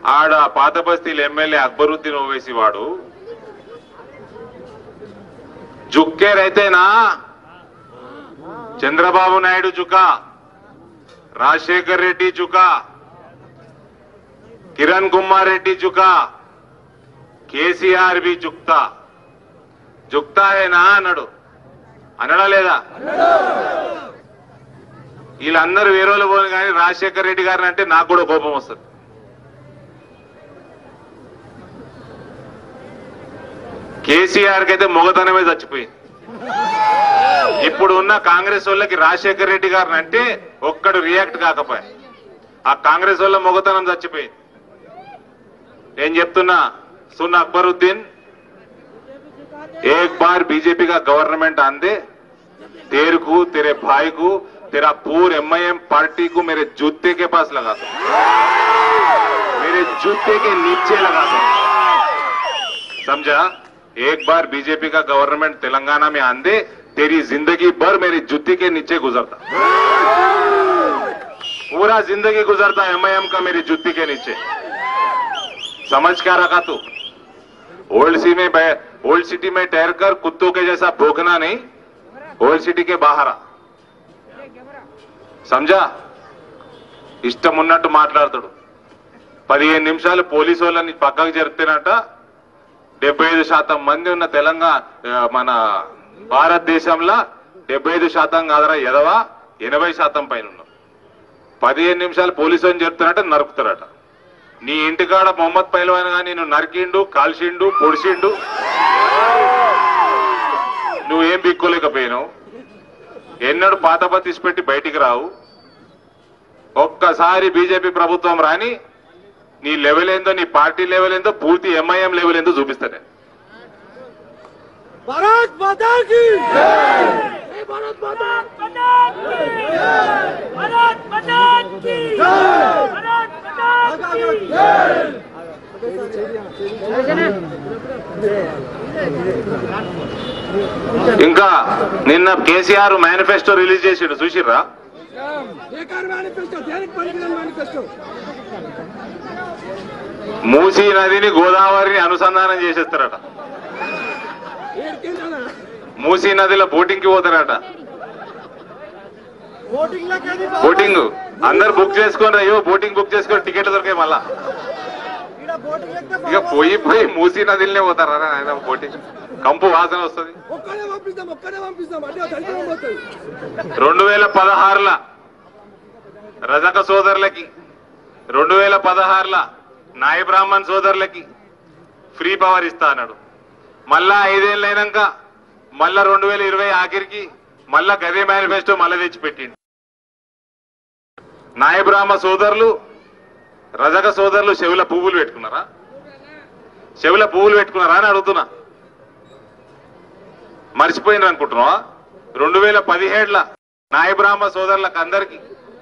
ఆడ పాత బస్తీల ఎమ్మెల్యే అక్బరుద్దీన్ ఓవైసీ వాడు జుక్కే రైతేనా చంద్రబాబు నాయుడు జుకా, రాజశేఖర్ రెడ్డి జుకా, కిరణ్ కుమార్ రెడ్డి జుకా, కేసీఆర్ బి జుక్తా జుక్తాయేనా అన్నాడు. అనడా లేదా? వీళ్ళందరూ వేరేలో పోను కానీ రాజశేఖర్ రెడ్డి గారిని అంటే నాకు కూడా కోపం వస్తుంది. కేసీఆర్కి అయితే మొగతనమే చచ్చిపోయింది. ఇప్పుడు ఉన్న కాంగ్రెస్ వాళ్ళకి రాజశేఖర్ రెడ్డి గారిని అంటే ఒక్కడు రియాక్ట్ కాకపోయా. ఆ కాంగ్రెస్ వాళ్ళ మొగతనం చచ్చిపోయింది. నేను చెప్తున్నా, సున్ అక్బరుద్దీన్, एक बार बीजेपी का गवर्नमेंट आंदे तेरे को, तेरे भाई को, तेरा पूरे एमआईएम पार्टी को मेरे जूते के पास लगा दो, मेरे जूते के नीचे लगा दो, समझा? एक बार बीजेपी का गवर्नमेंट तेलंगाना में आंदे तेरी जिंदगी भर मेरी जूती के नीचे गुजरता, पूरा जिंदगी गुजरता एमआईएम का मेरी जूती के नीचे. समझ क्या रखा तू? ओल्ड सिटी में ठहरकर कुत्तों के जैसा भोगना नहीं, ओल्ड सिटी के बाहर आ. समझा? ఇష్టం ఉన్నట్టు మాట్లాడతాడు. 15 నిమిషాలు పోలీసు వాళ్ళని పక్కకు జరిపితేనట 75% మంది ఉన్న తెలంగాణ మన భారతదేశంలో 75% కాదరా ఎదవా, 80% పైన ఉన్నాం. 15 నిమిషాలు పోలీసు వాళ్ళని చెప్తారట, నరుకుతారట. నీ ఇంటికాడ మొహమ్మద్ పైల్వాన్ గా నేను నరికిండు, కాల్చిండు, పొడిచిండు, నువ్వేం బిక్కోలేకపోయినావు. ఎన్నడూ పాత బతీసి పెట్టి బయటికి రావు. ఒక్కసారి బీజేపీ ప్రభుత్వం రాని నీ లెవెల్ ఏందో, నీ పార్టీ లెవెల్ ఏందో, పూర్తి ఎంఐఎం లెవెల్ ఏందో చూపిస్తానే. भारत माता की जय, भारत माता की जय, भारत माता की जय, भारत माता की जय. ఇంకా నిన్న కేసీఆర్ మేనిఫెస్టో రిలీజ్ చేసిండు, చూసిర్రా? మూసీ నదిని గోదావరిని అనుసంధానం చేసేస్తారట. మూసీ నదిలో బోటింగ్ కి పోతారట. బోటింగ్ అందరు బుక్ చేసుకొని, అయ్యో బోటింగ్ బుక్ చేసుకొని టికెట్లు దొరికాయి. మళ్ళా ఇక పోయి మూసీ నదిలోనే పోతారా ఆయన? బోటింగ్ కంపు వాసన వస్తుంది. 2016 రజక సోదరులకి, 2016 నాయ బ్రాహ్మణ్ సోదరులకి ఫ్రీ పవర్ ఇస్తా అన్నాడు. మళ్ళా 5 ఏళ్ళు అయినాక మళ్ళా 2020 ఆఖరికి మళ్ళా గదే మేనిఫెస్టో మళ్ళా తెచ్చిపెట్టిండు. నాయ బ్రాహ్మ సోదరులు, రజక సోదరులు చెవుల పువ్వులు పెట్టుకున్నారా? చెవుల పువ్వులు పెట్టుకున్నారా అని అడుగుతున్నా. మర్చిపోయినారు అనుకుంటున్నావా? 2017 నాయ బ్రాహ్మ సోదరులకు అందరికీ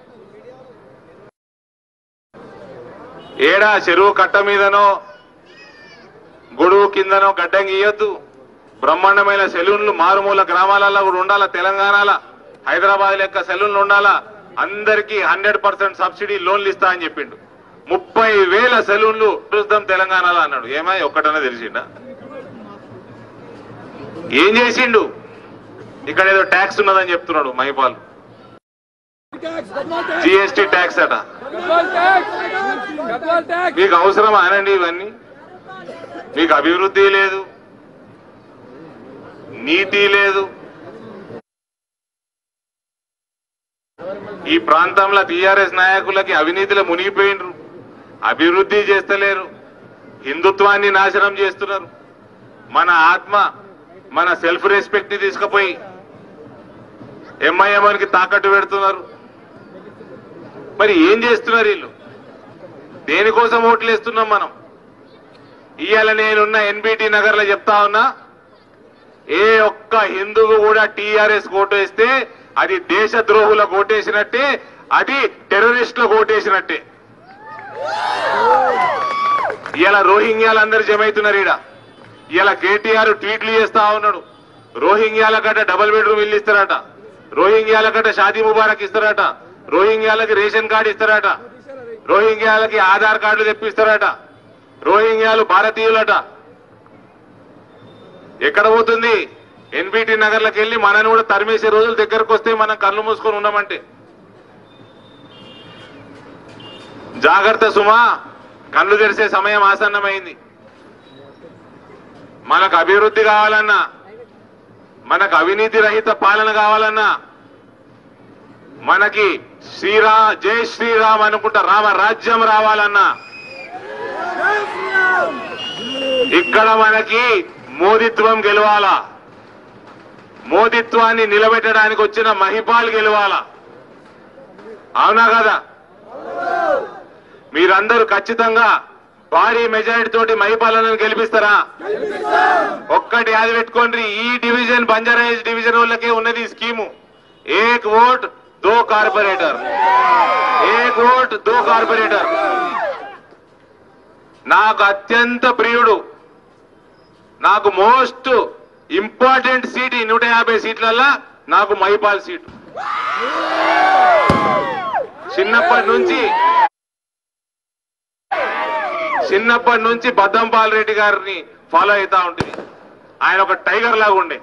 ఏడా చెరువు కట్ట మీదనో గొడుగు కిందనో గడ్డం గీయొద్దు. బ్రహ్మాండమైన సెలూన్లు మారుమూల గ్రామాలలో కూడా ఉండాలా. తెలంగాణలో హైదరాబాద్ లెక్క సెలూన్లు ఉండాలా. అందరికీ 100% సబ్సిడీ లోన్లు ఇస్తా అని చెప్పిండు. 30,000 సెలూన్లు చూద్దాం తెలంగాణలో అన్నాడు. ఏమై ఒక్కటనే తెలిసిండా? ఏం చేసిండు? ఇక్కడ ఏదో ట్యాక్స్ ఉన్నదని చెప్తున్నాడు మహిపాల్. జిఎస్టీ ట్యాక్స్ అట. మీకు అవసరమా అనండి ఇవన్నీ? మీకు అభివృద్ధి లేదు, నీతి లేదు. ఈ ప్రాంతంలో టీఆర్ఎస్ నాయకులకి అవినీతిలో మునిగిపోయినరు, అభివృద్ధి చేస్తలేరు, హిందుత్వాన్ని నాశనం చేస్తున్నారు. మన ఆత్మ, మన సెల్ఫ్ రెస్పెక్ట్ ని తీసుకుపోయి ఎంఐఎంకి తాకట్టు పెడుతున్నారు. మరి ఏం చేస్తున్నారు వీళ్ళు? దేనికోసం ఓట్లు వేస్తున్నాం మనం? ఇవాళ నేనున్న ఎన్బిటి నగర్ లో చెప్తా ఉన్నా, ఏ ఒక్క హిందువు కూడా టీఆర్ఎస్ ఓటు వేస్తే అది దేశద్రోహులకు ఓటేసినట్టే, అది టెర్రరిస్టులకు ఓటేసినట్టే. ఇలా రోహింగ్యాలు అందరు జమైతున్నారు. ఇలా కేటీఆర్ ట్వీట్లు చేస్తా ఉన్నాడు. రోహింగ్యాల గడ్డ డబుల్ బెడ్రూమ్ ఇల్లు ఇస్తారట, రోహింగ్యాల గడ్డ షాదీ ముబారక్ ఇస్తారట, రోహింగ్యాలకి రేషన్ కార్డు ఇస్తారట. రోహింగ్యాలకి ఆధార్ కార్డులు తెప్పిస్తారట. రోహింగ్యాలు భారతీయులట. ఎక్కడ పోతుంది? ఎన్బిటి నగర్లకు వెళ్ళి మనని కూడా తరిమేసే రోజులు దగ్గరకు వస్తే మనం కళ్ళు మూసుకొని ఉన్నామంటే జాగ్రత్త సుమా, కళ్ళు తెరిసే సమయం ఆసన్నమైంది. మనకు అభివృద్ధి కావాలన్నా, మనకు అవినీతి రహిత పాలన కావాలన్నా, మనకి జై శ్రీరామ్ అనుకుంటా రామ రాజ్యం రావాలన్నా ఇక్కడ మనకి మోదీత్వం గెలవాలా. మోదీత్వాన్ని నిలబెట్టడానికి వచ్చిన మహిపాల్ గెలవాలా. అవునా కదా? మీరందరూ ఖచ్చితంగా భారీ మెజారిటీ తోటి మహిపాలను గెలిపిస్తారా? ఒక్కటి యాది పెట్టుకోండి, ఈ డివిజన్ బంజారాహిల్స్ డివిజన్ వాళ్ళకే ఉన్నది ఈ స్కీము. ఏక్ ఓట్ దో కార్పొరేటర్, ఏక్ ఓట్ దో కార్పొరేటర్. నాకు అత్యంత ప్రియుడు, నాకు మోస్ట్ ఇంపార్టెంట్ సీట్ ఈ 150 సీట్లల్లా నాకు మహిపాల్ సీటు. చిన్నప్పటి నుంచి బద్దంపాల్ రెడ్డి గారిని ఫాలో అవుతా ఉంటుంది. ఆయన ఒక టైగర్ లాగా ఉండే.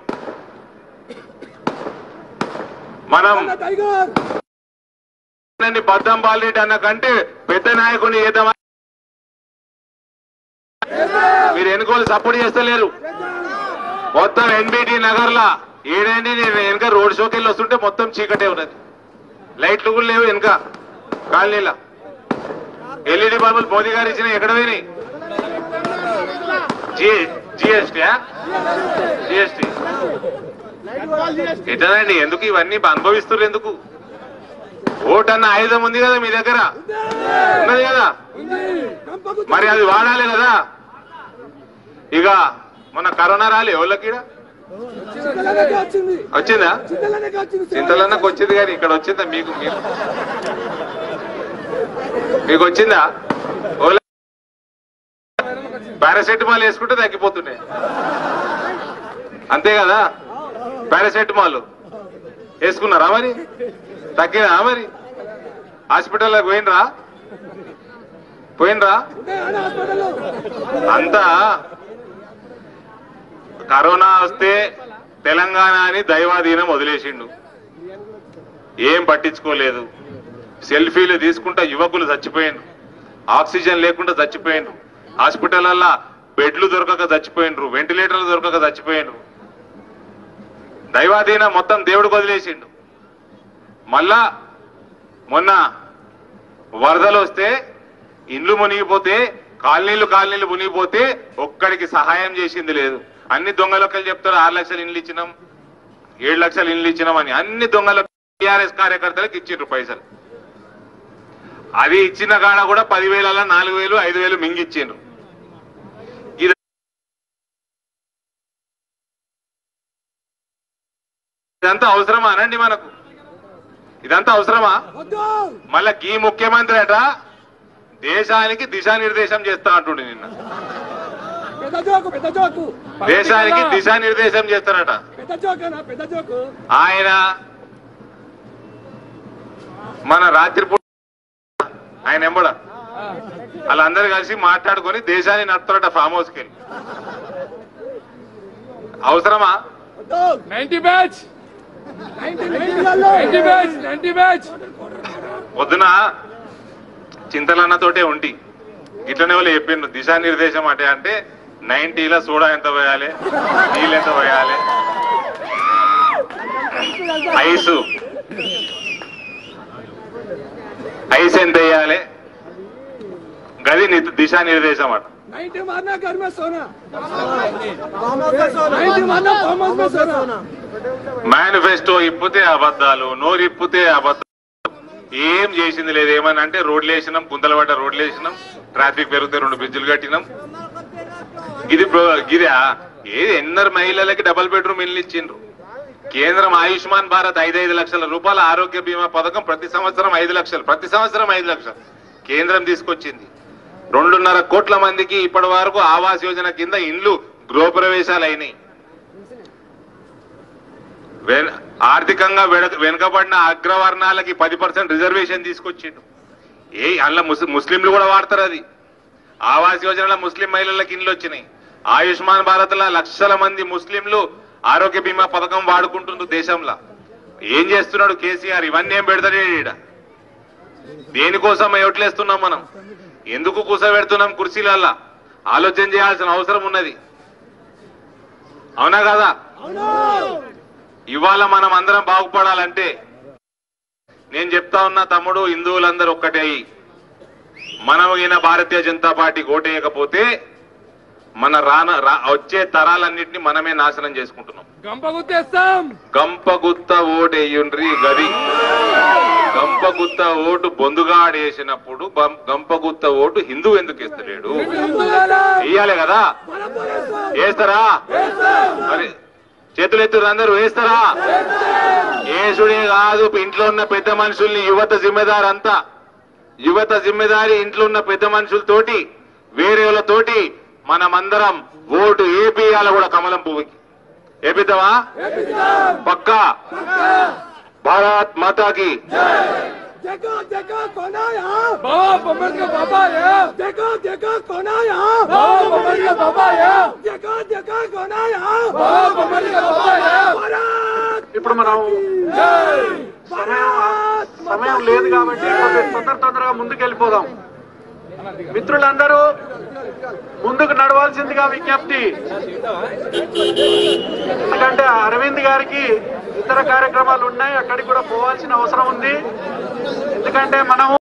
మనం బద్దంపాల్ రెడ్డి అన్న కంటే పెద్ద నాయకుని ఏదమా మీరు ఎన్నికలు సపోర్ట్ చేస్తలేరు. మొత్తం ఎన్బిటి నగర్లా ఏడండి, నేను వెనక రోడ్ షోకి వెళ్ళి వస్తుంటే మొత్తం చీకటే ఉన్నది. లైట్లు కూడా లేవు వెనక కాలనీలా. ఎల్ఈడి బల్బులు మోదీ గారు ఇచ్చిన ఎక్కడ పోయినాయి? జిఎస్టీ ఎట్లనండి? ఎందుకు ఇవన్నీ అనుభవిస్తున్నారు? ఎందుకు? ఓట్ అన్న ఆయుధం ఉంది కదా మీ దగ్గర, ఉన్నది కదా, మరి అది వాడాలి కదా. ఇక మన కరోనా రాలే ఎవరికి వచ్చిందా? చింతలన్నకు వచ్చింది కానీ ఇక్కడ వచ్చిందా మీకు? మీకు వచ్చిందా? పారాసెటమాల్ వేసుకుంటే తగ్గిపోతున్నాయి అంతే కదా. పారాసెటమాల్ వేసుకున్నారా? మరి తగ్గినా? మరి హాస్పిటల్లోకి పోయినరా? అంతా కరోనా వస్తే తెలంగాణ అని దైవాధీనం వదిలేసిండు, ఏం పట్టించుకోలేదు. సెల్ఫీలు తీసుకుంటా యువకులు చచ్చిపోయిండ్రు, ఆక్సిజన్ లేకుండా చచ్చిపోయిండ్రు, హాస్పిటల్ల బెడ్లు దొరకక చచ్చిపోయిండ్రు, వెంటిలేటర్లు దొరకక చచ్చిపోయిండ్రు. దైవాధీనం మొత్తం దేవుడికి వదిలేసిండు. మళ్ళా మొన్న వరదలు వస్తే ఇండ్లు మునిగిపోతే కాలనీలు మునిగిపోతే ఒక్కడికి సహాయం చేసింది లేదు. అన్ని దొంగలొక్కలు చెప్తారు 6 లక్షల ఇండ్లు ఇచ్చినాం, 7 లక్షల ఇండ్లు ఇచ్చినాం అని. అన్ని దొంగల టీఆర్ఎస్ కార్యకర్తలకు ఇచ్చిండ్రు పైసలు. అది ఇచ్చిన కాడ కూడా 10,000 4,000 5,000 మింగిచ్చిండ్రు. ఇదంతా అవసరమా అనండి? మనకు ఇదంతా అవసరమా? మళ్ళా ఈ ముఖ్యమంత్రి అట దేశానికి దిశానిర్దేశం చేస్తా అంటుండే. నిన్న దేశానికి దిశానిర్దేశం చేస్తారట ఆయన. మన రాత్రిపూట ఆయన ఎంబడ వాళ్ళందరూ కలిసి మాట్లాడుకొని దేశాన్ని నడుపుతారట ఫామ్ హౌస్కి వెళ్ళి. అవసరమా? 90 బ్యాచ్ పొద్దున చింతలన్నతోటే ఉండి ఇట్లనే వాళ్ళు చెప్పిండ్రు దిశానిర్దేశం అంటే 90ల సోడా ఎంత పోయాలి, నీళ్ళు ఎంత పోయాలి, ఐస్ ఎంత వేయాలి, గది దిశానిర్దేశం అట. మేనిఫెస్టో ఇప్పితే అబద్ధాలు, నోరు ఇప్పితే అబద్ధాలు, ఏం చేసింది లేదు. ఏమని అంటే రోడ్లు వేసినాం, గుంతలు పడ్డ రోడ్లు వేసినాం, ట్రాఫిక్ పెరిగితే 2 బ్రిడ్జిలు కట్టినాం. ఇది ఏది ఎన్నర మహిళలకి డబుల్ బెడ్రూమ్ ఇల్లు ఇచ్చిండ్రు. కేంద్రం ఆయుష్మాన్ భారత్ 5 లక్షల రూపాయల ఆరోగ్య బీమా పథకం ప్రతి సంవత్సరం 5 లక్షలు, ప్రతి సంవత్సరం 5 లక్షలు కేంద్రం తీసుకొచ్చింది. 2.5 కోట్ల మందికి ఇప్పటి వరకు ఆవాస్ యోజన కింద ఇండ్లు గృహప్రవేశాలు అయినాయి. ఆర్థికంగా వెనుకబడిన అగ్రవర్ణాలకి 10% రిజర్వేషన్ తీసుకొచ్చిండు. అందులో ముస్లింలు కూడా వాడతారు. అది ఆవాస్ యోజనలో ముస్లిం మహిళలకు ఇండ్లు వచ్చినాయి. ఆయుష్మాన్ భారత్ లా లక్షల మంది ముస్లింలు ఆరోగ్య బీమా పథకం వాడుకుంటుండ్రు దేశంలో. ఏం చేస్తున్నాడు కేసీఆర్? ఇవన్నీ ఏం పెడతాడు ఈడ? దేనికోసం ఓట్లేస్తున్నాం మనం? ఎందుకు కూసబెడుతున్నాం కుర్చీలల్లా? ఆలోచన చేయాల్సిన అవసరం ఉన్నది. అవునా కదా? ఇవాళ మనం అందరం బాగుపడాలంటే నేను చెప్తా ఉన్నా తమ్ముడు, హిందువులందరూ ఒక్కటే. మనం ఈయన భారతీయ జనతా పార్టీ ఓటేయకపోతే మన వచ్చే తరాలన్నింటినీ మనమే నాశనం చేసుకుంటున్నాం. గంపగుత్త ఓటేయుండ్రి గది. గంపగుత్త ఓటు బొందుగాడేసినప్పుడు గంపగుత్త ఓటు హిందూ ఎందుకు వేస్తలేడు? వేయాలి కదా? వేస్తారా? మరి చేతులెత్తురు అందరూ, వేస్తారా? ఏసుడే కాదు, ఇంట్లో ఉన్న పెద్ద మనుషుల్ని, యువత జిమ్మెదారు అంతా. యువత జిమ్మెదారి ఇంట్లో ఉన్న పెద్ద మనుషులతోటి, వేరేలతోటి మనమందరం ఓటు ఏపీయాల కూడా కమలం పువ్వుకి. ఏపిద్దామా? పక్కా. భారత్ మాతాకి. देखो देखो कौन आया? बाबा बमर का बाबा आया। देखो देखो कौन आया? बाबा बमर का बाबा आया। देखो देखो कौन आया? बाबा बमर का बाबा आया। ఇప్పుడు మనం సమయం లేదు కాబట్టి తొందరగా ముందుకెళ్ళిపోదాం. మిత్రులందరూ ముందుకు నడవాల్సిందిగా విజ్ఞప్తి. ఎందుకంటే అరవింద్ గారికి ఇతర కార్యక్రమాలు ఉన్నాయి, అక్కడికి కూడా పోవాల్సిన అవసరం ఉంది. ఎందుకంటే మనము